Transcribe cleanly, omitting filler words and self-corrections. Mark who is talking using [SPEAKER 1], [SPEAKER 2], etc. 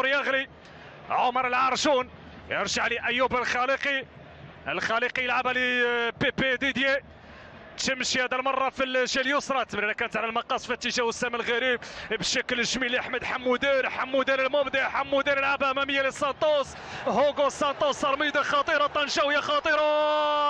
[SPEAKER 1] الجمهور يغلي. عمر العرشون يرجع لأيوب الخالقي، الخالقي يلعبها لبيبي ديدييه، تمشي هذا المره في الجهه اليسرى، التمريره كانت على المقاس في اتجاه وسام الغريب بشكل جميل لاحمد حمودان، حمودان المبدع، حمودان يلعبها اماميه لسانتوس، هوغو سانتوس، رميده خطيره طنجاويه خطيره